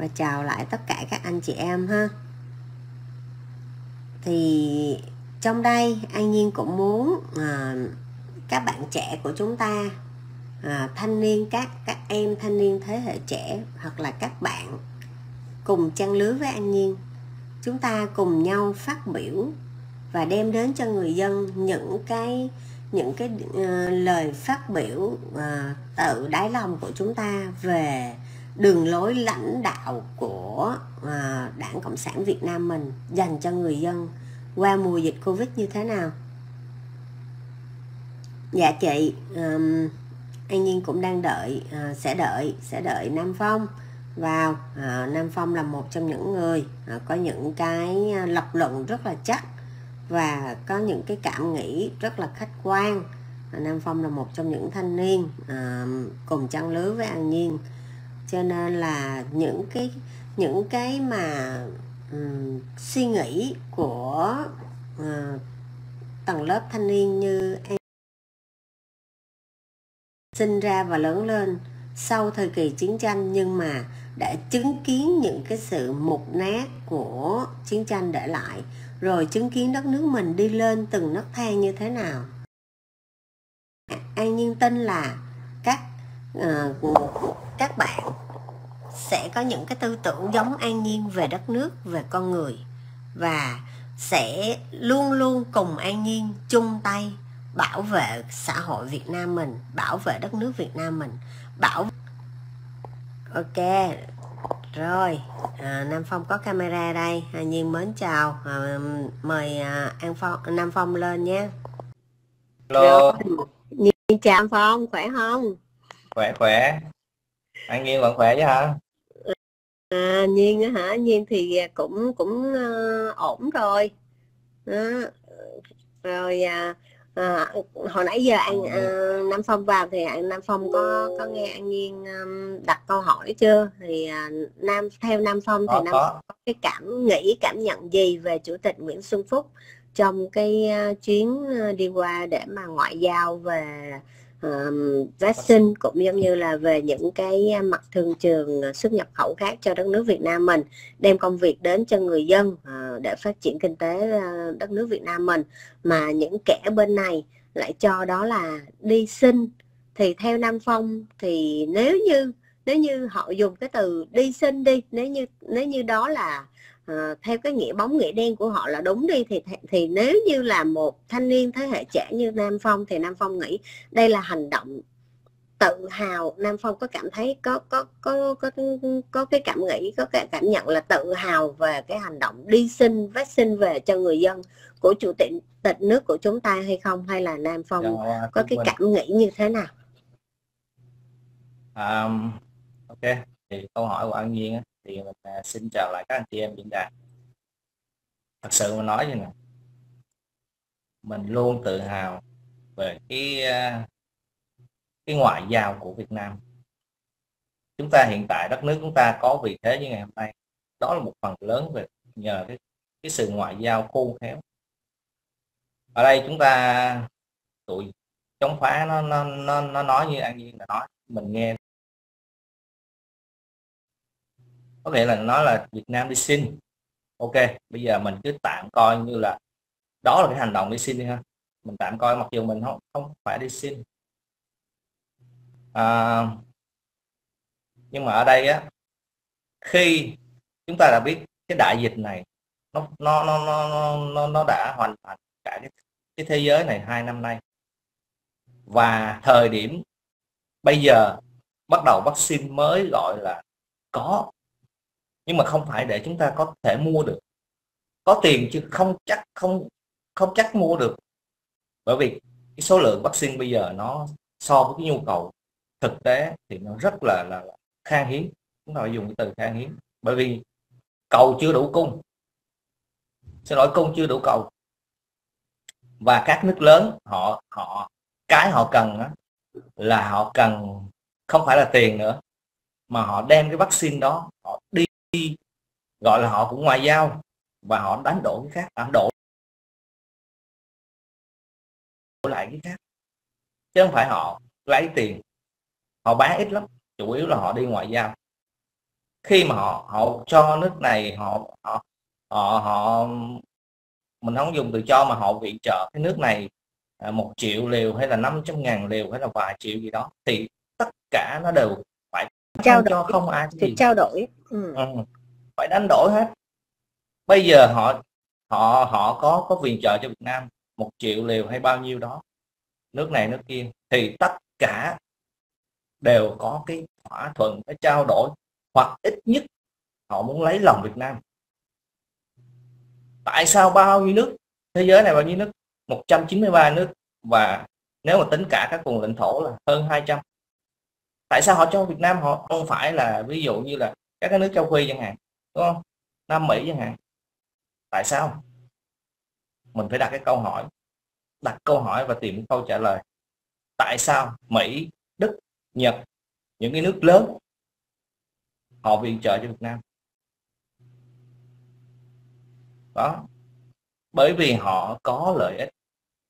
và chào lại tất cả các anh chị em ha. Thì trong đây An Nhiên cũng muốn các bạn trẻ của chúng ta, thanh niên, các em thanh niên thế hệ trẻ hoặc là các bạn cùng trang lứa với An Nhiên, chúng ta cùng nhau phát biểu và đem đến cho người dân những cái lời phát biểu từ đáy lòng của chúng ta về đường lối lãnh đạo của Đảng Cộng sản Việt Nam mình dành cho người dân qua mùa dịch Covid như thế nào. Dạ chị, An Nhiên cũng đang đợi, sẽ đợi Nam Phong vào. Nam Phong là một trong những người có những cái lập luận rất là chắc và có những cái cảm nghĩ rất là khách quan. Nam Phong là một trong những thanh niên cùng trang lứa với An Nhiên, cho nên là những cái mà suy nghĩ của tầng lớp thanh niên như An sinh ra và lớn lên sau thời kỳ chiến tranh, nhưng mà đã chứng kiến những cái sự mục nát của chiến tranh để lại, rồi chứng kiến đất nước mình đi lên từng nấc thang như thế nào. An Nhiên tin là các bạn sẽ có những cái tư tưởng giống An Nhiên về đất nước, về con người, và sẽ luôn luôn cùng An Nhiên chung tay bảo vệ xã hội Việt Nam mình, bảo vệ đất nước Việt Nam mình, Ok rồi. Nam Phong có camera đây. An Nhiên mến chào, mời Nam Phong lên nhé. Hello. Nhiên chào Nam Phong, khỏe không? Khỏe. An Nhiên vẫn khỏe chứ hả? Nhiên á hả? Nhiên thì cũng ổn rồi. Rồi hồi nãy giờ Nam Phong vào thì Nam Phong có nghe An Nhiên đặt câu hỏi chưa? Thì theo Nam Phong thì Nam Phong có cái cảm nhận gì về Chủ tịch Nguyễn Xuân Phúc trong cái chuyến đi qua để mà ngoại giao về vaccine, cũng giống như là về những cái mặt thương trường xuất nhập khẩu khác cho đất nước Việt Nam mình, đem công việc đến cho người dân để phát triển kinh tế đất nước Việt Nam mình, mà những kẻ bên này lại cho đó là đi xin. Thì theo Nam Phong thì nếu như họ dùng cái từ đi xin đi, nếu như đó là theo cái nghĩa bóng nghĩa đen của họ là đúng đi, thì nếu như là một thanh niên thế hệ trẻ như Nam Phong thì Nam Phong nghĩ đây là hành động tự hào. Nam Phong có cảm thấy có cái cảm nghĩ, có cái cảm nhận là tự hào về cái hành động đi xin vaccine về cho người dân của Chủ tịch nước của chúng ta hay không, hay là Nam Phong có cái cảm nghĩ như thế nào? Ok, thì câu hỏi của An Nhiên thì mình xin chào lại các anh chị em diễn đàn. Thật sự mà nói như này, mình luôn tự hào về cái ngoại giao của Việt Nam. Chúng ta hiện tại đất nước chúng ta có vị thế như ngày hôm nay, đó là một phần lớn về nhờ cái sự ngoại giao khôn khéo. Ở đây chúng ta tụi chống phá nó nói như An Nhiên là nói, mình nghe có nghĩa là nói là Việt Nam đi xin. Ok, bây giờ mình cứ tạm coi như là đó là cái hành động đi xin đi ha, mình tạm coi mặc dù mình không phải đi xin. Nhưng mà ở đây á, khi chúng ta đã biết cái đại dịch này nó đã hoành hành cả cái thế giới này 2 năm nay, và thời điểm bây giờ bắt đầu vaccine mới gọi là có, nhưng mà không phải để chúng ta có thể mua được, có tiền chứ không chắc mua được, bởi vì cái số lượng vaccine bây giờ nó so với cái nhu cầu thực tế thì nó rất là khan hiếm. Chúng ta phải dùng cái từ khan hiếm, bởi vì cầu chưa đủ cung, xin lỗi, cung chưa đủ cầu. Và các nước lớn họ cần là họ cần không phải là tiền nữa, mà họ đem cái vaccine đó họ đi, gọi là họ cũng ngoại giao, và họ đánh đổi cái khác, đánh đổi lại cái khác, chứ không phải họ lấy tiền họ bán ít lắm, chủ yếu là họ đi ngoại giao. khi mà họ cho nước này, họ mình không dùng từ cho mà họ viện trợ cái nước này 1 triệu liều hay là 500.000 liều hay là vài triệu gì đó, thì tất cả nó đều phải trao không đổi, cho không ai sự gì. trao đổi. Phải đánh đổi hết. Bây giờ họ có viện trợ cho Việt Nam 1 triệu liều hay bao nhiêu đó, nước này nước kia, thì tất cả đều có cái thỏa thuận, cái trao đổi, hoặc ít nhất họ muốn lấy lòng Việt Nam. Tại sao bao nhiêu nước thế giới này, bao nhiêu nước, 193 nước, và nếu mà tính cả các vùng lãnh thổ là hơn 200, tại sao họ cho Việt Nam, họ không phải là ví dụ như là các cái nước châu Phi chẳng hạn, đúng không, Nam Mỹ chẳng hạn? Tại sao? Mình phải đặt câu hỏi và tìm câu trả lời. Tại sao Mỹ, Đức, Nhật, những cái nước lớn họ viện trợ cho Việt Nam? Đó, bởi vì họ có lợi ích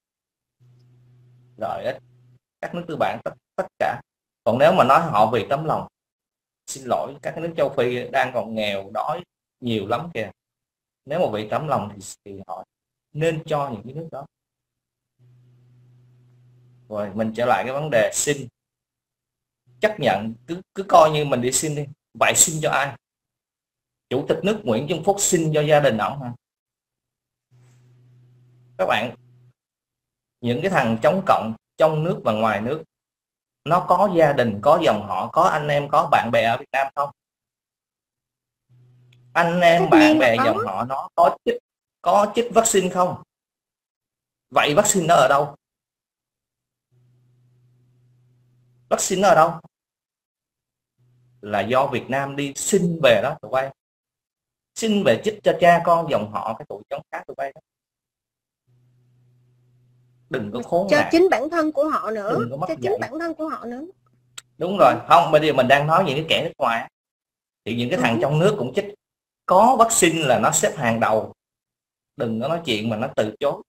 các nước tư bản tất cả. Còn nếu mà nói họ vì tấm lòng, xin lỗi, các nước châu Phi đang còn nghèo đói nhiều lắm kìa. Nếu mà vì tấm lòng thì họ nên cho những cái nước đó. Rồi mình trở lại cái vấn đề xin, chấp nhận, cứ coi như mình đi xin đi. Vậy xin cho ai? Chủ tịch nước Nguyễn Xuân Phúc xin cho gia đình ổng hả? Các bạn, những cái thằng chống cộng trong nước và ngoài nước, nó có gia đình, có dòng họ, có anh em, có bạn bè ở Việt Nam không? Anh em, bạn bè, dòng họ nó có chích vaccine không? Vậy vaccine nó ở đâu? Vaccine nó ở đâu? Là do Việt Nam đi xin về đó tụi bay. Xin về chích cho cha con dòng họ cái tụi chống khác tụi bay đó. Đừng có khốn nạn. Cho chính bản thân của họ nữa. Cho chính bản thân của họ nữa. Đúng rồi. Không, bây giờ mình đang nói những cái kẻ nước ngoài. Thì những cái thằng trong nước cũng chích. Có vaccine là nó xếp hàng đầu. Đừng có nói chuyện mà nó từ chối.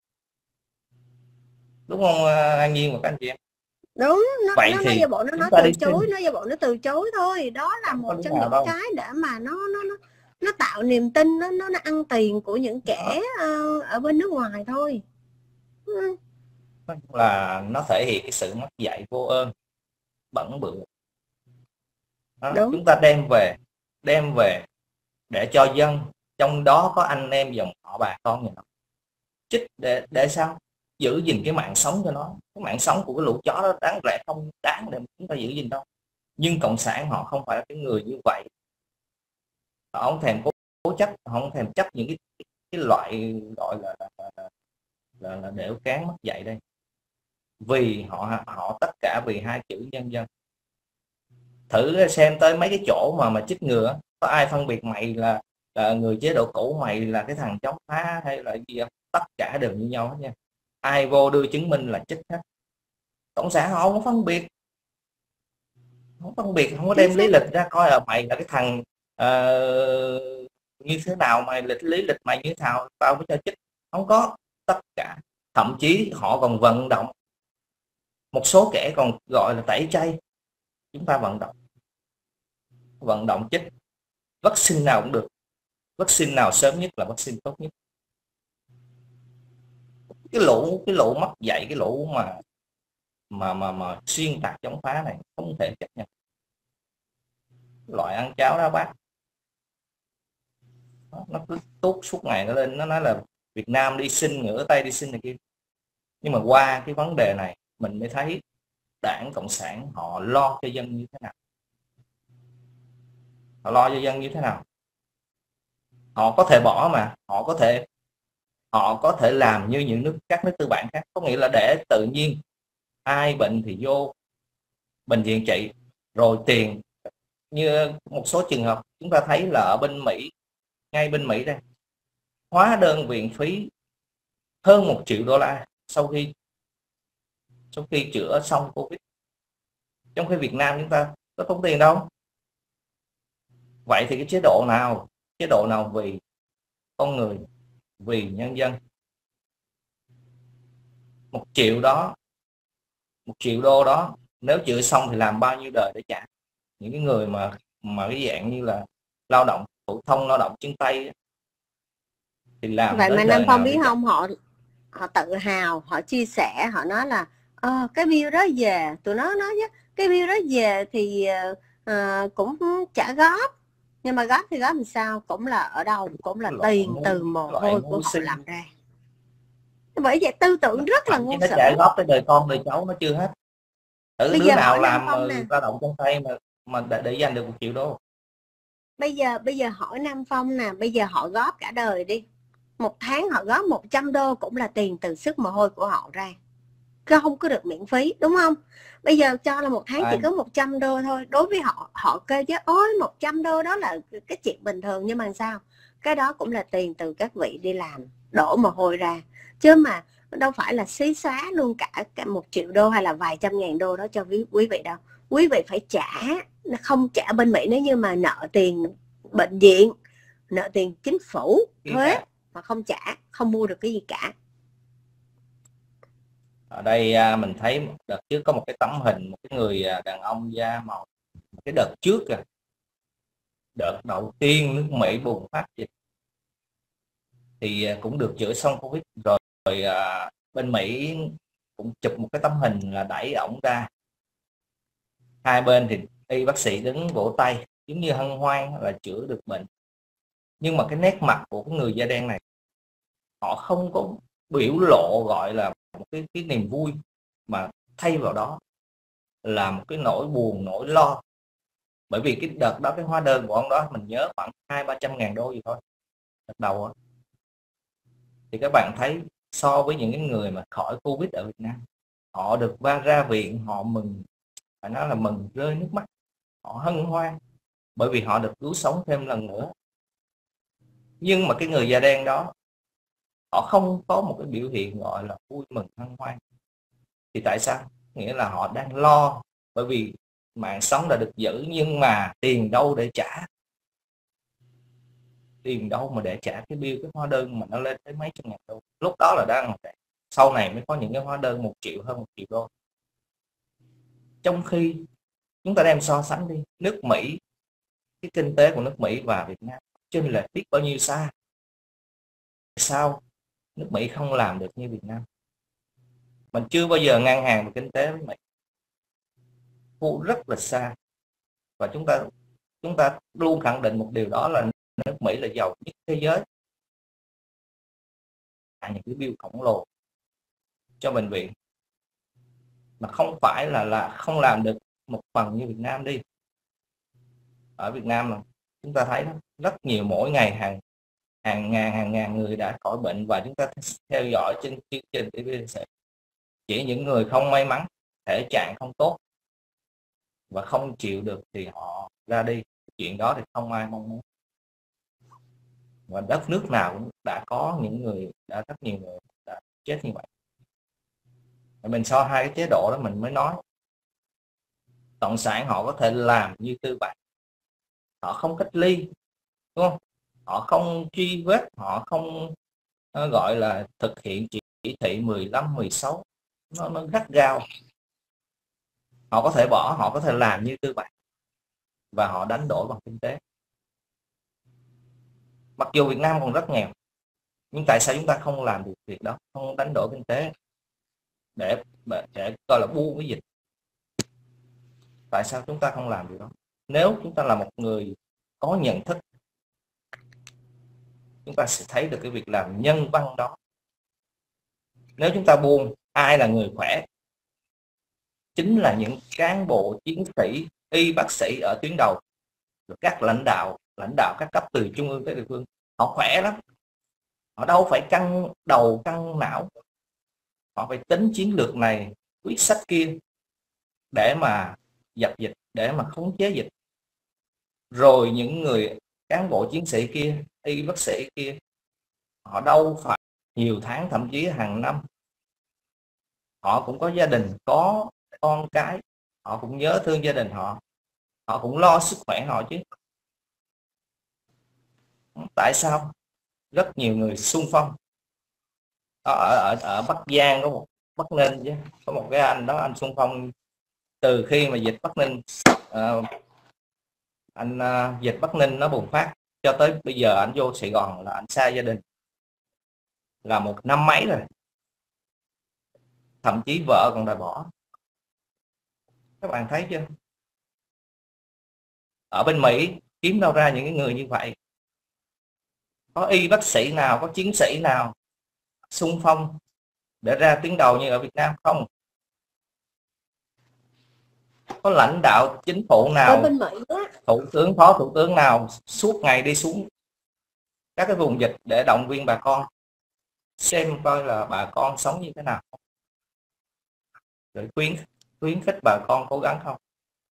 Đúng không An Nhiên và các anh chị em? Đúng, vậy thì giả bộ nó nói từ chối, nó giả bộ nó từ chối thôi. Đó là một trong những cái để mà nó tạo niềm tin, nó ăn tiền của những kẻ ở bên nước ngoài thôi. Là nó thể hiện cái sự mất dạy, vô ơn, bẩn bựa. Chúng ta đem về để cho dân, trong đó có anh em dòng họ bà con nhà nó chích để sao? Giữ gìn cái mạng sống cho nó. Cái mạng sống của cái lũ chó đó đáng lẽ không đáng để chúng ta giữ gìn đâu. Nhưng cộng sản họ không phải là cái người như vậy. Họ không thèm cố chấp, họ không thèm chấp những cái loại gọi là đẻo cán mất dạy đây. Vì họ tất cả vì hai chữ nhân dân. Thử xem tới mấy cái chỗ mà chích ngừa, có ai phân biệt mày là người chế độ cũ, mày là cái thằng chống phá hay là gì không? Tất cả đều như nhau hết nha. Ai vô đưa chứng minh là chích hết. Cộng sản họ không có phân biệt, không có đem lý lịch ra coi là mày là cái thằng như thế nào, mày lý lịch mày như thế nào tao mới cho chích. Không có. Tất cả, thậm chí họ còn vận động, một số kẻ còn gọi là tẩy chay. Chúng ta vận động chích vaccine nào cũng được, vaccine nào sớm nhất là vaccine tốt nhất. Cái lũ mất dạy, cái lũ mà xuyên tạc chống phá này không thể chấp nhận. Loại ăn cháo đá bát, nó cứ tốt suốt ngày, nó lên nó nói là Việt Nam đi xin, ngửa tay đi xin này kia. Nhưng mà qua cái vấn đề này mình mới thấy Đảng Cộng sản họ lo cho dân như thế nào. Họ lo cho dân như thế nào. Họ có thể bỏ mà, họ có thể làm như các nước tư bản khác, có nghĩa là để tự nhiên ai bệnh thì vô bệnh viện trị, rồi tiền như một số trường hợp chúng ta thấy là ở bên Mỹ, ngay bên Mỹ đây, hóa đơn viện phí hơn 1 triệu đô la sau khi chữa xong Covid. Trong khi Việt Nam chúng ta có tốn tiền đâu. Vậy thì cái chế độ nào vì con người, vì nhân dân? 1 triệu đó, 1 triệu đô đó, nếu chữa xong thì làm bao nhiêu đời để trả? Những cái người mà cái dạng như là lao động phổ thông, lao động chân tay thì làm Vậy tới mà Nam đời Phong nào biết để trả. không, họ tự hào, họ chia sẻ, họ nói là cái bill đó về, tụi nó nói chứ cái bill đó về thì cũng trả góp, nhưng mà góp thì góp làm sao, cũng là ở đâu cũng là tiền từ mồ Loại hôi của ngu họ si, làm ra. Bởi vậy tư tưởng rất là thậm chí ngu nó xuẩn. trả góp tới đời con đời cháu nó chưa hết. Thử Bây đứa giờ nào hỏi Nam làm Phong nè, lao động chân tay mà để dành được 1 triệu đô. bây giờ hỏi Nam Phong nè, bây giờ họ góp cả đời đi, một tháng họ góp 100 đô cũng là tiền từ sức mồ hôi của họ ra, không có được miễn phí, đúng không? Bây giờ cho là một tháng chỉ có 100 đô thôi, đối với họ, họ kêu chứ ôi 100 đô đó là cái chuyện bình thường, nhưng mà sao cái đó cũng là tiền từ các vị đi làm đổ mồ hôi ra, chứ mà đâu phải là xí xóa luôn cả 1 triệu đô hay là vài trăm ngàn đô đó cho quý vị đâu. Quý vị phải trả, không trả bên Mỹ nếu như mà nợ tiền bệnh viện, nợ tiền chính phủ, thuế mà không trả, không mua được cái gì cả. Ở đây mình thấy đợt trước có một cái tấm hình một cái người đàn ông da màu, cái đợt trước đợt đầu tiên nước Mỹ bùng phát dịch thì cũng được chữa xong Covid rồi, bên Mỹ cũng chụp một cái tấm hình là đẩy ổng ra, hai bên thì y bác sĩ đứng vỗ tay giống như hân hoan là chữa được bệnh. Nhưng mà cái nét mặt của cái người da đen này, họ không có biểu lộ gọi là một cái niềm vui, mà thay vào đó là một cái nỗi buồn, nỗi lo. Bởi vì cái đợt đó cái hóa đơn của ông đó mình nhớ khoảng 200-300 ngàn đô gì thôi đợt đầu đó. Thì các bạn thấy so với những cái người mà khỏi Covid ở Việt Nam, họ được ra viện, họ mừng, phải nói là mừng rơi nước mắt, họ hân hoan bởi vì họ được cứu sống thêm lần nữa. Nhưng mà cái người da đen đó, họ không có một cái biểu hiện gọi là vui mừng hân hoan. Thì tại sao? Nghĩa là họ đang lo, bởi vì mạng sống đã được giữ, nhưng mà tiền đâu để trả, tiền đâu mà để trả cái bill, cái hóa đơn mà nó lên tới mấy trăm ngàn đô. Lúc đó là đang sau này mới có những cái hóa đơn 1 triệu, hơn 1 triệu đô. Trong khi chúng ta đem so sánh đi, nước Mỹ, cái kinh tế của nước Mỹ và Việt Nam chênh lệch biết bao nhiêu xa. Sao nước Mỹ không làm được như Việt Nam? Mình chưa bao giờ ngang hàng về kinh tế với Mỹ, thua rất là xa. Và chúng ta luôn khẳng định một điều đó là nước Mỹ là giàu nhất thế giới, những cái bill khổng lồ cho bệnh viện, mà không phải là không làm được một phần như Việt Nam đi. Ở Việt Nam mà chúng ta thấy đó, rất nhiều, mỗi ngày hàng ngàn người đã khỏi bệnh, và chúng ta theo dõi trên chương trình TVC, chỉ những người không may mắn, thể trạng không tốt và không chịu được thì họ ra đi. Chuyện đó thì không ai mong muốn, và đất nước nào cũng đã có những người, đã rất nhiều người đã chết như vậy. Mình so hai cái chế độ đó mình mới nói cộng sản họ có thể làm như tư bản, họ không cách ly, đúng không? Họ không truy vết, họ không gọi là thực hiện chỉ thị 15, 16, nó gắt gao. Họ có thể bỏ, họ có thể làm như tư bản, và họ đánh đổi bằng kinh tế. Mặc dù Việt Nam còn rất nghèo, nhưng tại sao chúng ta không làm được việc đó, không đánh đổi kinh tế để coi là buông cái dịch? Tại sao chúng ta không làm được đó? Nếu chúng ta là một người có nhận thức, chúng ta sẽ thấy được cái việc làm nhân văn đó. Nếu chúng ta buông, ai là người khỏe? Chính là những cán bộ chiến sĩ, y bác sĩ ở tuyến đầu, các lãnh đạo các cấp từ trung ương tới địa phương. Họ khỏe lắm, họ đâu phải căng đầu căng não, họ phải tính chiến lược này, quyết sách kia để mà dập dịch, để mà khống chế dịch. Rồi những người cán bộ chiến sĩ kia, y bác sĩ kia, họ đâu phải nhiều tháng, thậm chí hàng năm, họ cũng có gia đình, có con cái, họ cũng nhớ thương gia đình họ cũng lo sức khỏe họ chứ. Tại sao rất nhiều người xung phong? Ở Bắc Giang có một Bắc Ninh chứ, có một cái anh đó, anh xung phong từ khi mà dịch Bắc Ninh Anh dịch Bắc Ninh nó bùng phát cho tới bây giờ anh vô Sài Gòn là anh xa gia đình là 1 năm mấy rồi, thậm chí vợ còn đòi bỏ. Các bạn thấy chưa? Ở bên Mỹ kiếm đâu ra những cái người như vậy? Có y bác sĩ nào, có chiến sĩ nào xung phong để ra tuyến đầu như ở Việt Nam không? Có lãnh đạo chính phủ Ở nào, bên Mỹ á, thủ tướng, phó thủ tướng nào suốt ngày đi xuống các cái vùng dịch để động viên bà con, xem coi là bà con sống như thế nào, rồi khuyến khích bà con cố gắng không?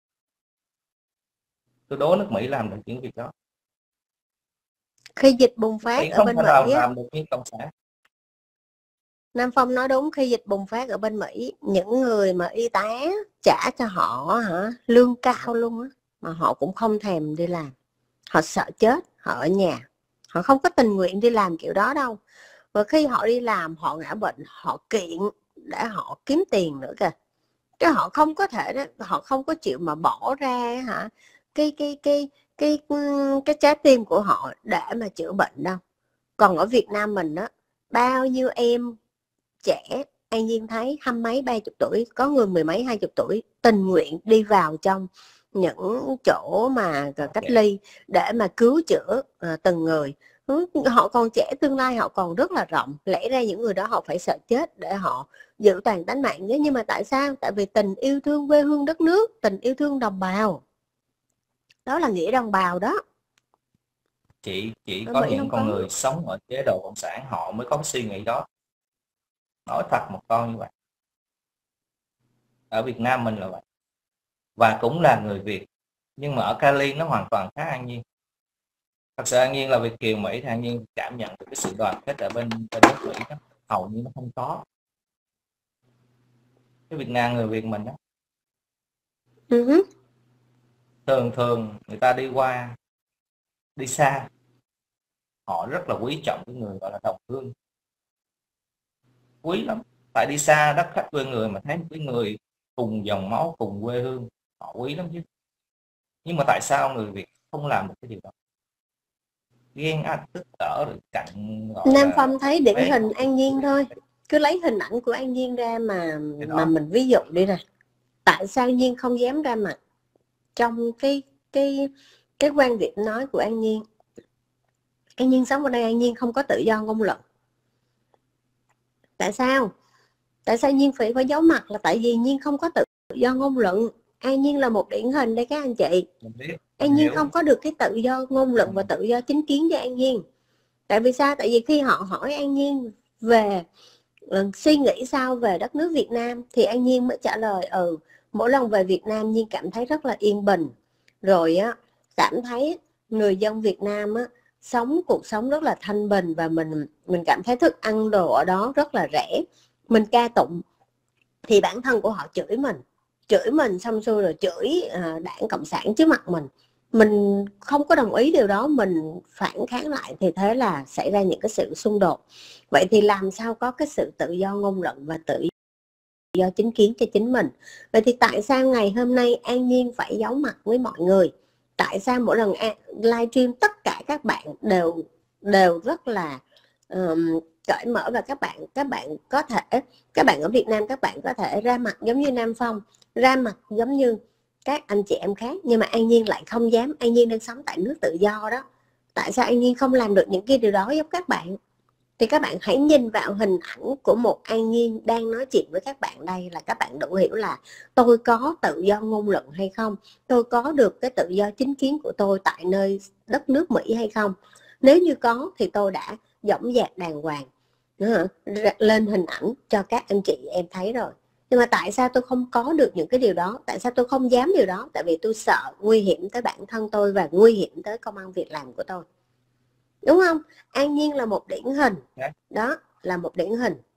Tôi đố nước Mỹ làm được những việc đó. khi dịch bùng phát Mỹ ở không bên thể nào Mỹ á, làm được như cộng sản. Nam Phong nói đúng, khi dịch bùng phát ở bên Mỹ, những người mà y tá trả cho họ lương cao luôn á, mà họ cũng không thèm đi làm. Họ sợ chết, họ ở nhà, họ không có tình nguyện đi làm kiểu đó đâu. Và khi họ đi làm, họ ngã bệnh, họ kiện để họ kiếm tiền nữa kìa. Chứ họ không có thể đó, họ không có chịu mà bỏ ra cái cái cái cái cái trái tim của họ để mà chữa bệnh đâu. Còn ở Việt Nam mình đó, bao nhiêu em trẻ, An Nhiên thấy 20 mấy 30 tuổi, có người 10 mấy 20 tuổi tình nguyện đi vào trong những chỗ mà cách ly để mà cứu chữa từng người. Họ còn trẻ, tương lai họ còn rất là rộng, lẽ ra những người đó họ phải sợ chết để họ giữ toàn tánh mạng nhé. Nhưng mà tại sao? Tại vì tình yêu thương quê hương đất nước, tình yêu thương đồng bào, đó là nghĩa đồng bào đó. Chỉ Ở có Mỹ những không con có. người sống ở chế độ cộng sản họ mới có suy nghĩ đó. Nói thật một câu như vậy. Ở Việt Nam mình là vậy, và cũng là người Việt, nhưng mà ở Cali nó hoàn toàn khác An Nhiên. Thật sự An Nhiên là Việt kiều Mỹ thì An Nhiên cảm nhận được cái sự đoàn kết ở bên nước Mỹ đó hầu như nó không có. Cái Việt Nam người Việt mình đó, thường người ta đi qua đi xa, họ rất là quý trọng cái người gọi là đồng hương, quý lắm. Tại đi xa đất khách quê người mà thấy một cái người cùng dòng máu cùng quê hương, họ quý lắm chứ. Nhưng mà tại sao người Việt không làm được cái điều đó? Ghen ác tức tở rồi cạnh gọi Nam là Phong thấy điển bế hình An Nhiên thôi, cứ lấy hình ảnh của An Nhiên ra cái mà đó. mình ví dụ đi nè. Tại sao An Nhiên không dám ra mặt? Trong cái cái quan điểm nói của An Nhiên sống ở đây, An Nhiên không có tự do ngôn luận. Tại sao? Tại sao Nhiên phải giấu mặt? Là tại vì Nhiên không có tự do ngôn luận. An Nhiên là một điển hình đây các anh chị. An Nhiên không có được cái tự do ngôn luận và tự do chính kiến cho An Nhiên. Tại vì sao? Tại vì khi họ hỏi An Nhiên về suy nghĩ sao về đất nước Việt Nam thì An Nhiên mới trả lời mỗi lần về Việt Nam Nhiên cảm thấy rất là yên bình, rồi á cảm thấy người dân Việt Nam á sống cuộc sống rất là thanh bình, và mình cảm thấy thức ăn đồ ở đó rất là rẻ. Mình ca tụng thì bản thân của họ chửi mình xong xuôi rồi chửi đảng cộng sản trước mặt mình không có đồng ý điều đó, mình phản kháng lại thì thế là xảy ra những cái sự xung đột. Vậy thì làm sao có cái sự tự do ngôn luận và tự do chính kiến cho chính mình? Vậy thì tại sao ngày hôm nay An Nhiên phải giấu mặt với mọi người? Tại sao mỗi lần livestream tất cả các bạn đều rất là cởi mở, và các bạn có thể, các bạn ở Việt Nam các bạn có thể ra mặt giống như Nam Phong, ra mặt giống như các anh chị em khác, nhưng mà An Nhiên lại không dám. An Nhiên đang sống tại nước tự do đó, tại sao An Nhiên không làm được những cái điều đó giống các bạn? Thì các bạn hãy nhìn vào hình ảnh của một An Nhiên đang nói chuyện với các bạn đây là các bạn đủ hiểu là tôi có tự do ngôn luận hay không, tôi có được cái tự do chính kiến của tôi tại nơi đất nước Mỹ hay không. Nếu như có thì tôi đã dõng dạc đàng hoàng lên hình ảnh cho các anh chị em thấy rồi. Nhưng mà tại sao tôi không có được những cái điều đó? Tại sao tôi không dám điều đó? Tại vì tôi sợ nguy hiểm tới bản thân tôi và nguy hiểm tới công ăn việc làm của tôi, đúng không? An Nhiên là một điển hình, đó là một điển hình.